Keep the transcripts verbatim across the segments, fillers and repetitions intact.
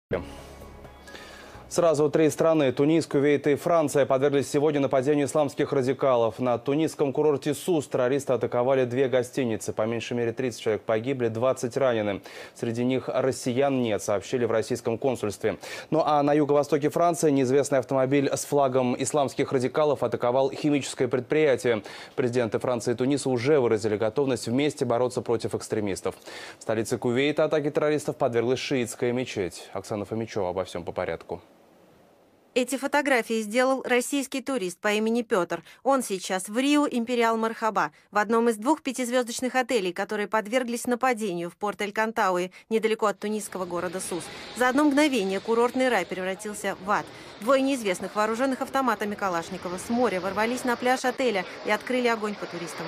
Сразу три страны – Тунис, Кувейт и Франция – подверглись сегодня нападению исламских радикалов. На тунисском курорте Сус террористы атаковали две гостиницы. По меньшей мере тридцать человек погибли, двадцать ранены. Среди них россиян нет, сообщили в российском консульстве. Ну а на юго-востоке Франции неизвестный автомобиль с флагом исламских радикалов атаковал химическое предприятие. Президенты Франции и Туниса уже выразили готовность вместе бороться против экстремистов. В столице Кувейта атаки террористов подверглась шиитская мечеть. Оксана Фомичева обо всем по порядку. Эти фотографии сделал российский турист по имени Петр. Он сейчас в Рио Империал Мархаба, в одном из двух пятизвездочных отелей, которые подверглись нападению в порт Эль-Кантауи, недалеко от тунисского города Сус. За одно мгновение курортный рай превратился в ад. Двое неизвестных, вооруженных автоматами Калашникова, с моря ворвались на пляж отеля и открыли огонь по туристам.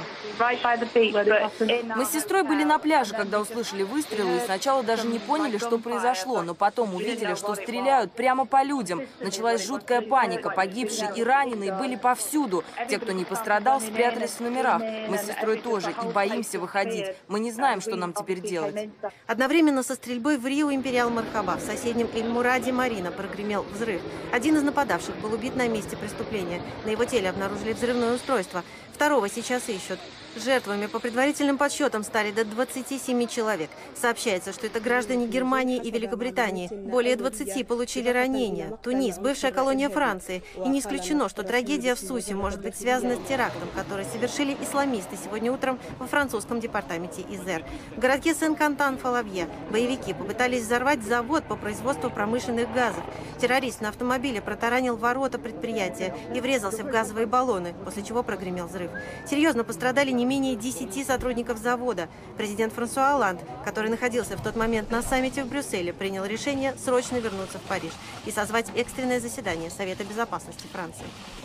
Мы с сестрой были на пляже, когда услышали выстрелы, и сначала даже не поняли, что произошло, но потом увидели, что стреляют прямо по людям. Началась жуткая паника, погибшие и раненые были повсюду. Те, кто не пострадал, спрятались в номерах. Мы с сестрой тоже и боимся выходить. Мы не знаем, что нам теперь делать. Одновременно со стрельбой в Рио Империал Мархаба в соседнем Эль-Мураде Марина прогремел взрыв. Один из нападавших был убит на месте преступления. На его теле обнаружили взрывное устройство. Второго сейчас ищут. Жертвами по предварительным подсчетам стали до двадцати семи человек. Сообщается, что это граждане Германии и Великобритании. Более двадцати получили ранения. Тунис – бывшая колония Франции. И не исключено, что трагедия в Сусе может быть связана с терактом, который совершили исламисты сегодня утром во французском департаменте Изер. В городке Сен-Кантан-Фалавье боевики попытались взорвать завод по производству промышленных газов. Террорист на автомобиле протаранил ворота предприятия и врезался в газовые баллоны, после чего прогремел взрыв. Серьезно пострадали не менее десяти сотрудников завода. Президент Франсуа Олланд, который находился в тот момент на саммите в Брюсселе, принял решение срочно вернуться в Париж и созвать экстренное заседание Совета безопасности Франции.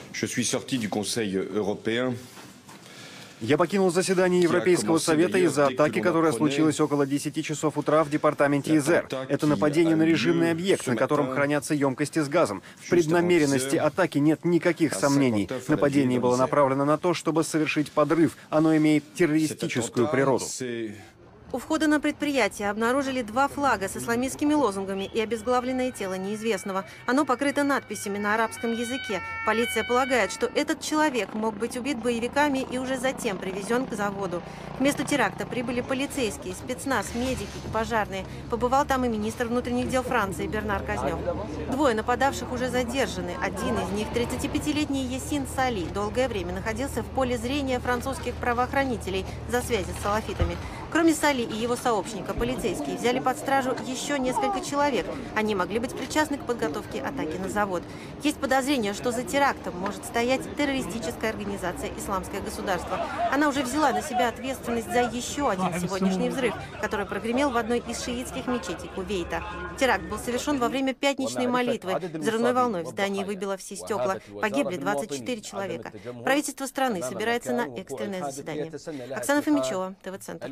Я покинул заседание Европейского совета из-за атаки, которая случилась около десяти часов утра в департаменте Изер. Это нападение на режимный объект, на котором хранятся емкости с газом. В преднамеренности атаки нет никаких сомнений. Нападение было направлено на то, чтобы совершить подрыв. Оно имеет террористическую природу. У входа на предприятие обнаружили два флага с исламистскими лозунгами и обезглавленное тело неизвестного. Оно покрыто надписями на арабском языке. Полиция полагает, что этот человек мог быть убит боевиками и уже затем привезен к заводу. К месту теракта прибыли полицейские, спецназ, медики и пожарные. Побывал там и министр внутренних дел Франции Бернар Кознев. Двое нападавших уже задержаны. Один из них, тридцатипятилетний Ясин Сали, долгое время находился в поле зрения французских правоохранителей за связи с салафитами. Кроме Сали и его сообщника, полицейские взяли под стражу еще несколько человек. Они могли быть причастны к подготовке атаки на завод. Есть подозрение, что за терактом может стоять террористическая организация «Исламское государство». Она уже взяла на себя ответственность за еще один сегодняшний взрыв, который прогремел в одной из шиитских мечетей Кувейта. Теракт был совершен во время пятничной молитвы. Взрывной волной в здании выбило все стекла. Погибли двадцать четыре человека. Правительство страны собирается на экстренное заседание. Оксана Фомичева, ТВ-центр.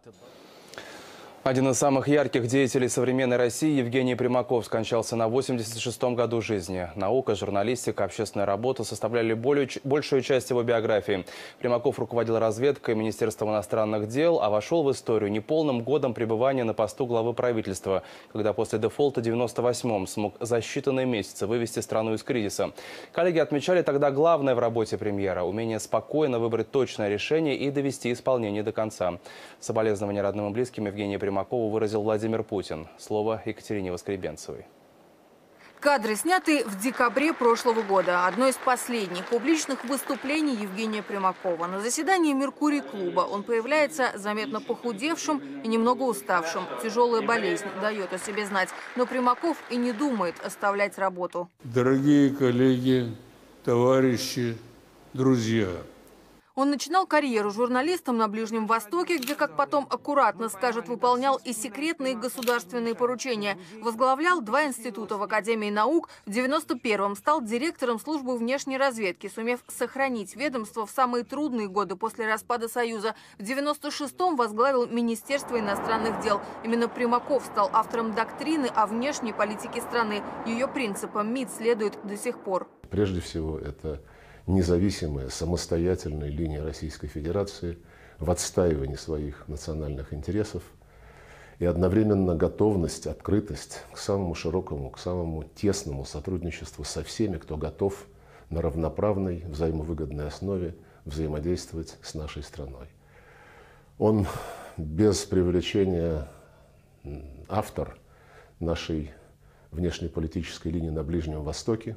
Один из самых ярких деятелей современной России, Евгений Примаков, скончался на восемьдесят шестом году жизни. Наука, журналистика, общественная работа составляли более, большую часть его биографии. Примаков руководил разведкой Министерства иностранных дел, а вошел в историю неполным годом пребывания на посту главы правительства, когда после дефолта в девяносто восьмом смог за считанные месяцы вывести страну из кризиса. Коллеги отмечали тогда главное в работе премьера – умение спокойно выбрать точное решение и довести исполнение до конца. Соболезнования родным и близким Евгения Примакова Примакову выразил Владимир Путин. Слово Екатерине Воскребенцевой. Кадры сняты в декабре прошлого года. Одно из последних публичных выступлений Евгения Примакова. На заседании Меркурий-клуба он появляется заметно похудевшим и немного уставшим. Тяжелая болезнь дает о себе знать. Но Примаков и не думает оставлять работу. Дорогие коллеги, товарищи, друзья. Он начинал карьеру журналистом на Ближнем Востоке, где, как потом аккуратно скажут, выполнял и секретные государственные поручения. Возглавлял два института в Академии наук. В девяносто первом стал директором службы внешней разведки, сумев сохранить ведомство в самые трудные годы после распада Союза. В девяносто шестом возглавил Министерство иностранных дел. Именно Примаков стал автором доктрины о внешней политике страны. Ее принципам МИД следует до сих пор. Прежде всего, это независимая, самостоятельная линия Российской Федерации в отстаивании своих национальных интересов и одновременно готовность, открытость к самому широкому, к самому тесному сотрудничеству со всеми, кто готов на равноправной, взаимовыгодной основе взаимодействовать с нашей страной. Он без преувеличения автор нашей внешнеполитической линии на Ближнем Востоке.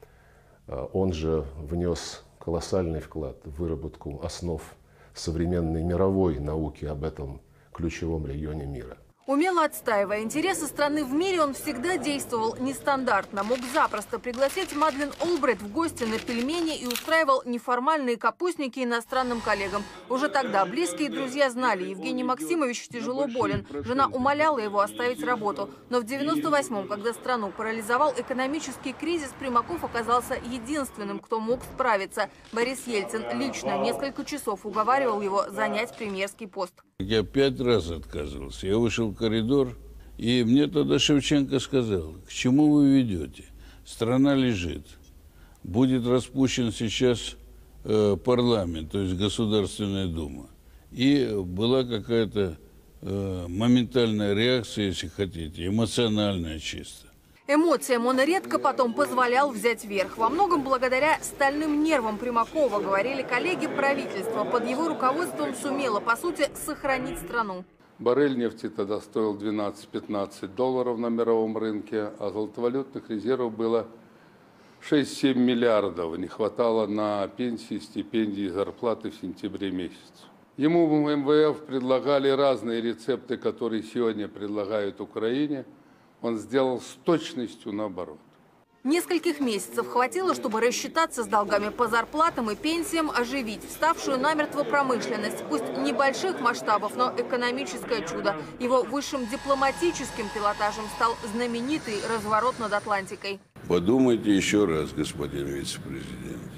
Он же внес колоссальный вклад в выработку основ современной мировой науки об этом ключевом регионе мира. Умело отстаивая интересы страны в мире, он всегда действовал нестандартно. Мог запросто пригласить Мадлен Олбрайт в гости на пельмени и устраивал неформальные капустники иностранным коллегам. Уже тогда близкие друзья знали, Евгений Максимович тяжело болен. Жена умоляла его оставить работу. Но в девяносто восьмом, когда страну парализовал экономический кризис, Примаков оказался единственным, кто мог справиться. Борис Ельцин лично несколько часов уговаривал его занять премьерский пост. Я пять раз отказывался. Я вышел в коридор, и мне тогда Шевченко сказал: к чему вы ведете? Страна лежит. Будет распущен сейчас э, парламент, то есть Государственная Дума. И была какая-то э, моментальная реакция, если хотите, эмоциональная чисто. Эмоциям он редко потом позволял взять верх. Во многом благодаря стальным нервам Примакова, говорили коллеги, правительства под его руководством сумело, по сути, сохранить страну. Баррель нефти тогда стоил двенадцать-пятнадцать долларов на мировом рынке, а золотовалютных резервов было шесть-семь миллиардов. Не хватало на пенсии, стипендии, зарплаты в сентябре месяце. Ему в эм вэ эф предлагали разные рецепты, которые сегодня предлагают Украине. Он сделал с точностью наоборот. Нескольких месяцев хватило, чтобы рассчитаться с долгами по зарплатам и пенсиям, оживить вставшую намертво промышленность. Пусть небольших масштабов, но экономическое чудо. Его высшим дипломатическим пилотажем стал знаменитый разворот над Атлантикой. Подумайте еще раз, господин вице-президент.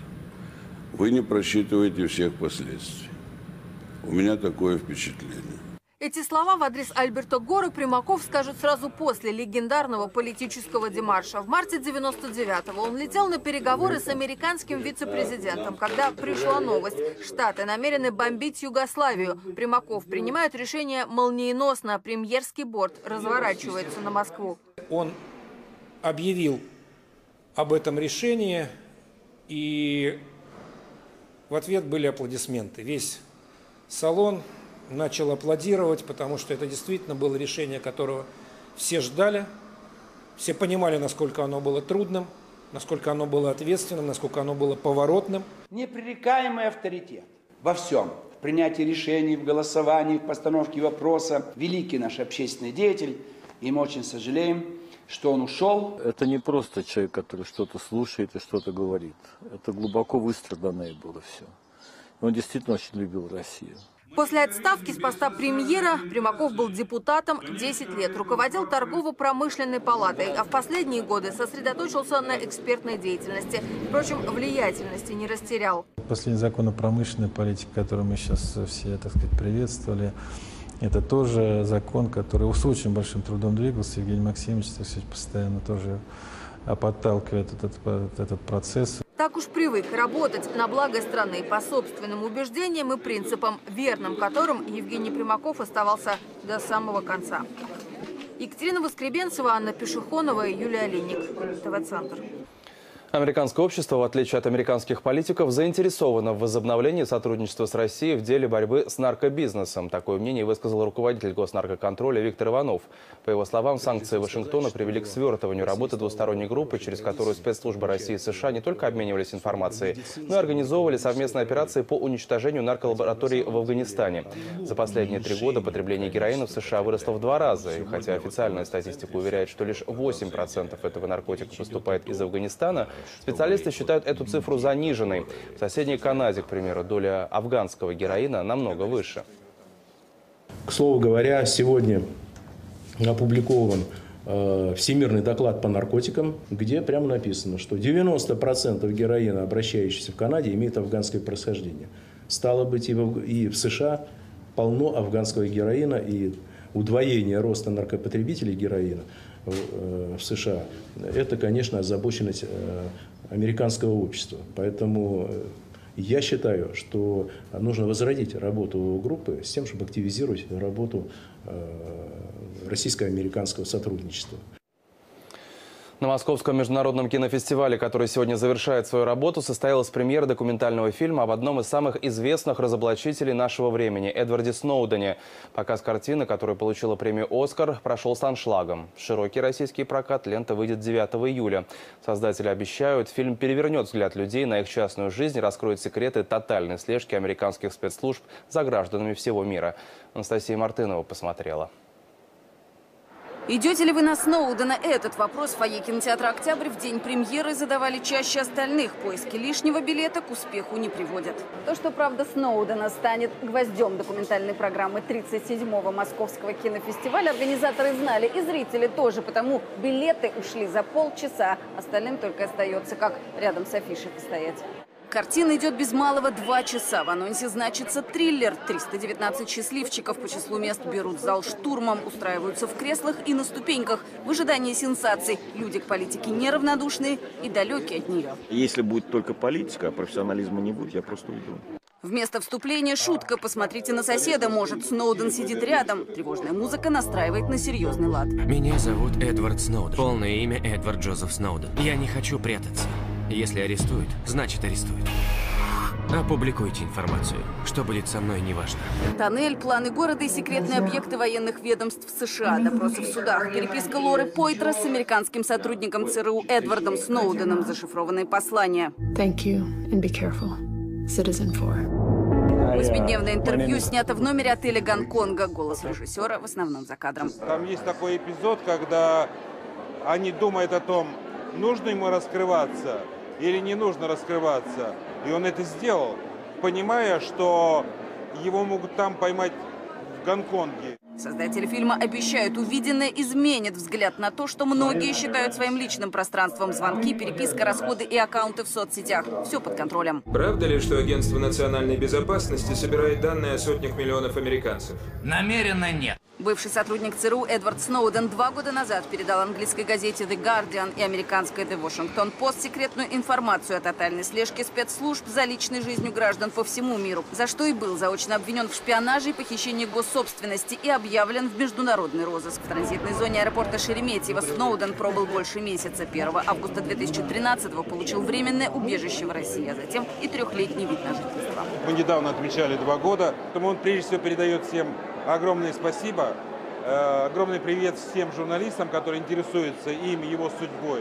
Вы не просчитываете всех последствий. У меня такое впечатление. Эти слова в адрес Альберта Гора Примаков скажет сразу после легендарного политического демарша. В марте девяносто девятого он летел на переговоры с американским вице-президентом, когда пришла новость. Штаты намерены бомбить Югославию. Примаков принимает решение молниеносно. Премьерский борт разворачивается на Москву. Он объявил об этом решении, и в ответ были аплодисменты. Весь салон начал аплодировать, потому что это действительно было решение, которого все ждали. Все понимали, насколько оно было трудным, насколько оно было ответственным, насколько оно было поворотным. Непререкаемый авторитет во всем. В принятии решений, в голосовании, в постановке вопроса. Великий наш общественный деятель. И мы очень сожалеем, что он ушел. Это не просто человек, который что-то слушает и что-то говорит. Это глубоко выстраданное было все. Он действительно очень любил Россию. После отставки с поста премьера Примаков был депутатом десять лет, руководил торгово-промышленной палатой, а в последние годы сосредоточился на экспертной деятельности. Впрочем, влиятельности не растерял. Последний закон о промышленной политике, который мы сейчас все, так сказать, приветствовали, это тоже закон, который с очень большим трудом двигался. Евгений Максимович, так сказать, постоянно тоже подталкивает этот, этот процесс. Так уж привык работать на благо страны по собственным убеждениям и принципам, верным которым Евгений Примаков оставался до самого конца. Екатерина Воскребенцева, Анна Пешехонова и Юлия Олейник. ТВ-центр. Американское общество, в отличие от американских политиков, заинтересовано в возобновлении сотрудничества с Россией в деле борьбы с наркобизнесом. Такое мнение высказал руководитель госнаркоконтроля Виктор Иванов. По его словам, санкции Вашингтона привели к свертыванию работы двусторонней группы, через которую спецслужбы России и США не только обменивались информацией, но и организовывали совместные операции по уничтожению нарколабораторий в Афганистане. За последние три года потребление героина в США выросло в два раза. И хотя официальная статистика уверяет, что лишь восемь процентов этого наркотика поступает из Афганистана, специалисты считают эту цифру заниженной. В соседней Канаде, к примеру, доля афганского героина намного выше. К слову говоря, сегодня опубликован э, Всемирный доклад по наркотикам, где прямо написано, что девяносто процентов героина, обращающихся в Канаде, имеет афганское происхождение. Стало быть, и в, и в США полно афганского героина, и удвоение роста наркопотребителей героина в США, это, конечно, озабоченность американского общества. Поэтому Я считаю, что нужно возродить работу группы с тем, чтобы активизировать работу российско-американского сотрудничества. На Московском международном кинофестивале, который сегодня завершает свою работу, состоялась премьера документального фильма об одном из самых известных разоблачителей нашего времени – Эдварде Сноудене. Показ картины, которая получила премию «Оскар», прошел с аншлагом. Широкий российский прокат лента выйдет девятого июля. Создатели обещают, фильм перевернет взгляд людей на их частную жизнь и раскроет секреты тотальной слежки американских спецслужб за гражданами всего мира. Анастасия Мартынова посмотрела. Идете ли вы на Сноудена? Этот вопрос в фойе кинотеатра «Октябрь» в день премьеры задавали чаще остальных. Поиски лишнего билета к успеху не приводят. То, что правда Сноудена станет гвоздем документальной программы тридцать седьмого Московского кинофестиваля, организаторы знали, и зрители тоже, потому билеты ушли за полчаса. Остальным только остается как рядом с афишей постоять. Картина идет без малого два часа. В анонсе значится триллер. триста девятнадцать счастливчиков по числу мест берут зал штурмом, устраиваются в креслах и на ступеньках в ожидании сенсаций. Люди к политике неравнодушные и далекие от нее. Если будет только политика, а профессионализма не будет, я просто уйду. Вместо вступления шутка. Посмотрите на соседа. Может, Сноуден сидит рядом. Тревожная музыка настраивает на серьезный лад. Меня зовут Эдвард Сноуден. Полное имя Эдвард Джозеф Сноуден. Я не хочу прятаться. Если арестуют, значит арестуют. Опубликуйте информацию. Что будет со мной, неважно. Тоннель, планы города и секретные объекты военных ведомств США. Допросы в судах. Переписка Лоры Пойтра с американским сотрудником ЦРУ Эдвардом Сноуденом. Зашифрованные послания. Thank you and be careful. Citizen four. Восьмидневное интервью снято в номере отеля Гонконга. Голос режиссера в основном за кадром. Там есть такой эпизод, когда они думают о том, нужно ему раскрываться или не нужно раскрываться. И он это сделал, понимая, что его могут там поймать в Гонконге. Создатели фильма обещают, увиденное изменит взгляд на то, что многие считают своим личным пространством. Звонки, переписка, расходы и аккаунты в соцсетях. Все под контролем. Правда ли, что Агентство национальной безопасности собирает данные о сотнях миллионов американцев? Намеренно нет. Бывший сотрудник ЦРУ Эдвард Сноуден два года назад передал английской газете The Guardian и американской The Washington Post секретную информацию о тотальной слежке спецслужб за личной жизнью граждан по всему миру, за что и был заочно обвинен в шпионаже и похищении госсобственности и объявлен в международный розыск. В транзитной зоне аэропорта Шереметьево Сноуден пробыл больше месяца. первого августа две тысячи тринадцатого получил временное убежище в России, а затем и трехлетний вид на жительство. Мы недавно отмечали два года, поэтому он прежде всего передает всем огромное спасибо, э, огромный привет всем журналистам, которые интересуются им, его судьбой.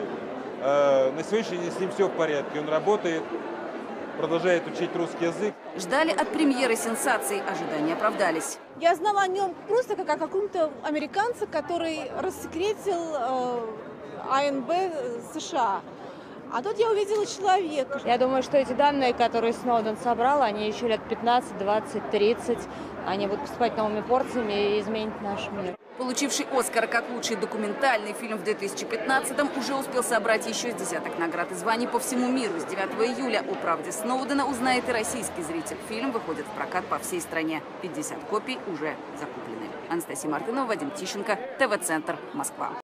Э, на сегодняшний день с ним все в порядке, он работает, продолжает учить русский язык. Ждали от премьеры сенсаций, ожидания оправдались. Я знала о нем просто как о каком-то американце, который рассекретил э, А Н Б США. А тут я увидела человека. Я думаю, что эти данные, которые Сноуден собрал, они еще лет пятнадцать, двадцать, тридцать, они будут поступать новыми порциями и изменить наш мир. Получивший «Оскар» как лучший документальный фильм в две тысячи пятнадцатом уже успел собрать еще с десяток наград и званий по всему миру. С девятого июля о правде Сноудена узнает и российский зритель. Фильм выходит в прокат по всей стране. пятьдесят копий уже закуплены. Анастасия Мартынова, Вадим Тищенко, Т В-центр, Москва.